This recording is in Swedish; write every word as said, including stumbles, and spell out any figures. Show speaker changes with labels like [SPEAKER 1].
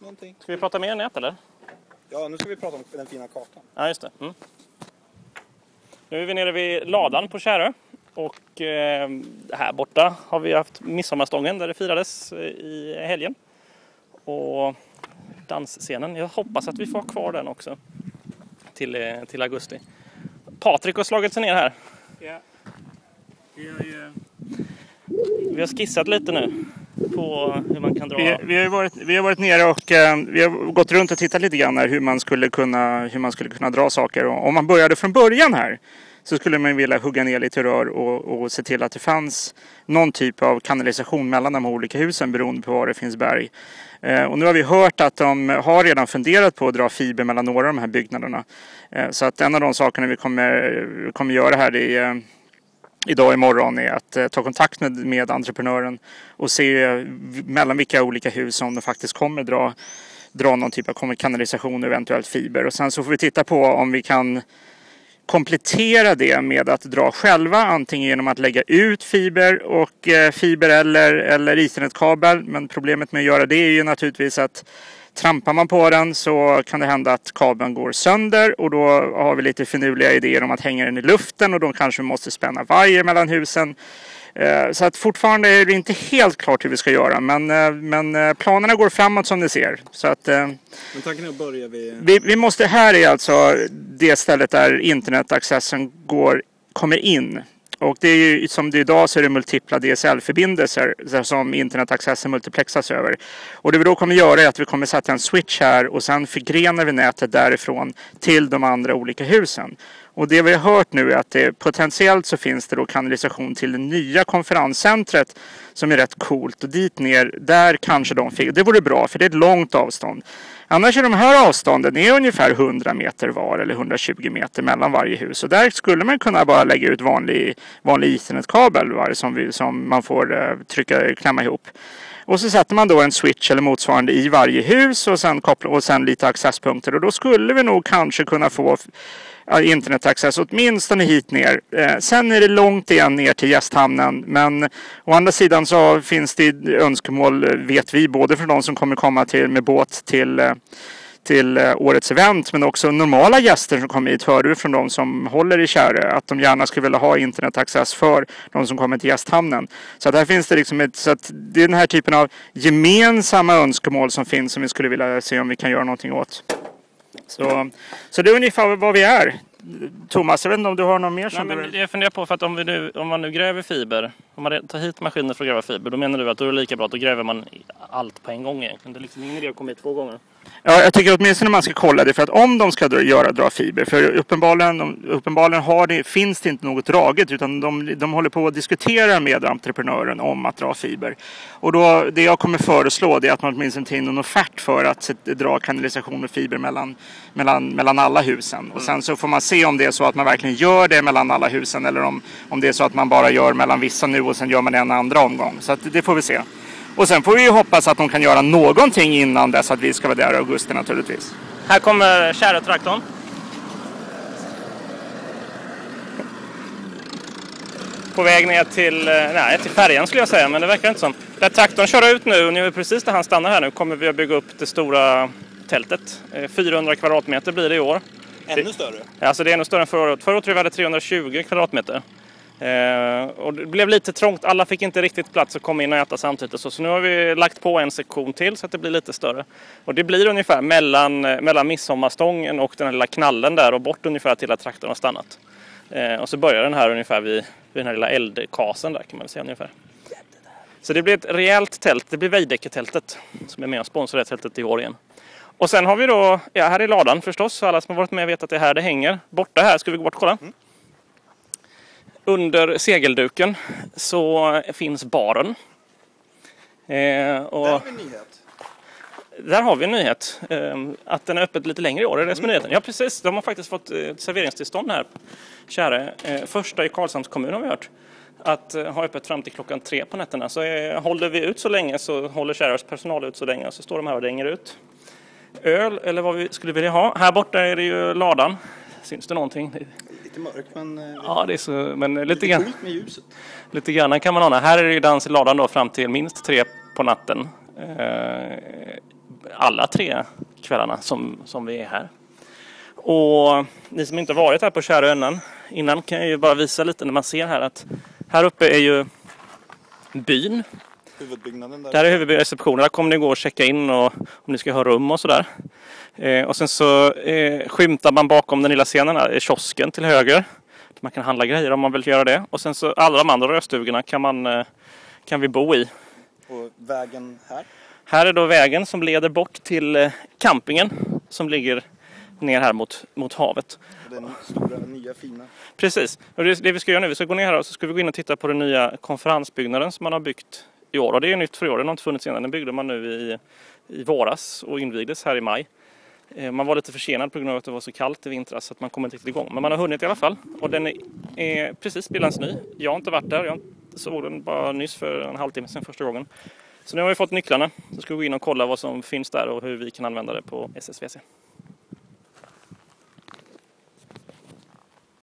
[SPEAKER 1] någonting.
[SPEAKER 2] Ska vi prata mer nät eller?
[SPEAKER 1] Ja, nu ska vi prata om den fina kartan.
[SPEAKER 2] Ja, just det. Mm. Nu är vi nere vid ladan på Kärö. Och eh, här borta har vi haft midsommarstången där det firades i helgen. Och dansscenen. Jag hoppas att vi får ha kvar den också till, till augusti. Patrik har slagit sig ner här.
[SPEAKER 3] Ja. Vi har ju...
[SPEAKER 2] Vi har skissat lite nu på hur man kan dra.
[SPEAKER 3] Vi, vi, har, varit, vi har varit nere och eh, vi har gått runt och tittat lite grann här hur man skulle kunna, hur man skulle kunna dra saker. Och om man började från början här så skulle man vilja hugga ner lite rör och, och se till att det fanns någon typ av kanalisation mellan de olika husen beroende på var det finns berg. Eh, och nu har vi hört att de har redan funderat på att dra fiber mellan några av de här byggnaderna. Eh, så att en av de sakerna vi kommer, kommer göra här det är, idag imorgon är att eh, ta kontakt med, med entreprenören och se eh, mellan vilka olika hus som de faktiskt kommer dra, dra någon typ av kanalisation och eventuellt fiber. Och sen så får vi titta på om vi kan komplettera det med att dra själva, antingen genom att lägga ut fiber och eh, fiber eller, eller ethernetkabel. Men problemet med att göra det är ju naturligtvis att trampar man på den så kan det hända att kabeln går sönder och då har vi lite finurliga idéer om att hänga den i luften och då kanske vi måste spänna vajer mellan husen. Så att fortfarande är det inte helt klart hur vi ska göra, men, men planerna går framåt som ni ser. Så att,
[SPEAKER 1] men tanken är att börja vid...
[SPEAKER 3] vi, vi måste, här är alltså det stället där internetaccessen går, kommer in. Och det är ju, som det är idag så är det multipla D S L-förbindelser som internetaccessen multiplexas över. Och det vi då kommer göra är att vi kommer sätta en switch här och sen förgrenar vi nätet därifrån till de andra olika husen. Och det vi har hört nu är att det, potentiellt så finns det då kanalisation till det nya konferenscentret som är rätt coolt. Och dit ner, där kanske de fick. Det vore bra för det är ett långt avstånd. Annars är de här avstånden är ungefär hundra meter var eller hundratjugo meter mellan varje hus. Och där skulle man kunna bara lägga ut vanlig, vanlig ethernetkabel var, som, vi, som man får uh, trycka, klämma ihop. Och så sätter man då en switch eller motsvarande i varje hus och sen, koppla, och sen lite accesspunkter. Och då skulle vi nog kanske kunna få internetaccess åtminstone hit ner. Eh, sen är det långt igen ner till gästhamnen. Men å andra sidan så finns det önskemål, vet vi, både för de som kommer komma till, med båt till, till årets event. Men också normala gäster som kommer hit. Hör du från de som håller i Kärö att de gärna skulle vilja ha internetaccess för de som kommer till gästhamnen. Så att här finns det liksom ett, så att det är den här typen av gemensamma önskemål som finns som vi skulle vilja se om vi kan göra någonting åt. Så, så det är ungefär vad vi är. Thomas, jag vet inte om du har något mer som...
[SPEAKER 2] Nej, men jag funderar på för att om, vi nu, om man nu gräver fiber, om man tar hit maskiner för att gräva fiber, då menar du att då är det lika bra att då gräver man allt på en gång egentligen. Det är liksom ingen idé att komma hit två gånger.
[SPEAKER 3] Ja, jag tycker åtminstone man ska kolla det för att om de ska dra, göra dra fiber, för uppenbarligen, uppenbarligen har det, finns det inte något draget utan de, de håller på att diskutera med entreprenören om att dra fiber. Och då, det jag kommer föreslå det är att man åtminstone tar in en offert för att dra kanalisation och fiber mellan, mellan, mellan alla husen. Och sen så får man se om det är så att man verkligen gör det mellan alla husen eller om, om det är så att man bara gör mellan vissa nu och sen gör man en andra omgång. Så att det får vi se. Och sen får vi ju hoppas att de kan göra någonting innan dess att vi ska vara där i augusti naturligtvis.
[SPEAKER 2] Här kommer Kärö-traktorn. På väg ner till, nej, till färjan skulle jag säga, men det verkar inte som. Där traktorn kör ut nu, och nu är precis där han stannar här nu, kommer vi att bygga upp det stora tältet. fyrahundra kvadratmeter blir det i år.
[SPEAKER 1] Ännu större?
[SPEAKER 2] Alltså det är ännu större än förra året. Förra året tror jag vi hade trehundratjugo kvadratmeter. Eh, och det blev lite trångt, alla fick inte riktigt plats att komma in och äta samtidigt så, så nu har vi lagt på en sektion till så att det blir lite större och det blir ungefär mellan, mellan midsommarstången och den här lilla knallen där och bort ungefär till att traktorn har stannat eh, och så börjar den här ungefär vid, vid den här lilla eldkasen där kan man säga ungefär. Så det blir ett rejält tält, det blir Veidekke-tältet som är med och sponsrar det tältet i år igen. Och sen har vi då, ja här i ladan förstås, så alla som har varit med vet att det är här det hänger. Borta här, ska vi gå bort och kolla? Mm. Under segelduken så finns baren. Eh, och
[SPEAKER 1] där har vi en nyhet.
[SPEAKER 2] Där har vi en nyhet. Eh, att den är öppet lite längre i år, är det som är nyheten? Ja precis, de har faktiskt fått eh, serveringstillstånd här. Kära, eh, första i Karlshamns kommun har vi hört. Att eh, ha öppet fram till klockan tre på nätterna. Så eh, håller vi ut så länge så håller Käras personal ut så länge. Och så står de här och dänger ut. Öl eller vad vi skulle vilja ha. Här borta är det ju ladan. Syns det någonting?
[SPEAKER 1] Lite mörkt men...
[SPEAKER 2] Ja, det är så... Men lite,
[SPEAKER 1] lite
[SPEAKER 2] grann...
[SPEAKER 1] med ljuset.
[SPEAKER 2] Lite grann kan man ana. Här är det ju dans i ladan då fram till minst tre på natten. Eh, alla tre kvällarna som, som vi är här. Och ni som inte varit här på Kära Önnan innan kan jag ju bara visa lite när man ser här att här uppe är ju byn.
[SPEAKER 1] Huvudbyggnaden där.
[SPEAKER 2] Där är huvudreceptionen. Där kommer ni gå och checka in och om ni ska ha rum och sådär. Eh, och sen så eh, skymtar man bakom den lilla scenen här, kiosken till höger. Man kan handla grejer om man vill göra det. Och sen så alla de andra röststugorna kan, man, eh, kan vi bo i.
[SPEAKER 1] Och vägen här?
[SPEAKER 2] Här är då vägen som leder bort till eh, campingen som ligger ner här mot, mot havet.
[SPEAKER 1] Och den stora, nya, fina.
[SPEAKER 2] Precis. Och det, det vi ska göra nu, vi ska gå ner här och så ska vi gå in och titta på den nya konferensbyggnaden som man har byggt i år. Och det är nytt för i år, den har inte funnits innan. Den byggde man nu i, i våras och invigdes här i maj. Eh, man var lite försenad på grund av att det var så kallt i vintras så att man kom inte riktigt igång. Men man har hunnit i alla fall. Och den är, är precis bilans ny. Jag har inte varit där, jag såg den bara nyss för en halvtimme sedan första gången. Så nu har vi fått nycklarna. Så ska vi gå in och kolla vad som finns där och hur vi kan använda det på S S V C.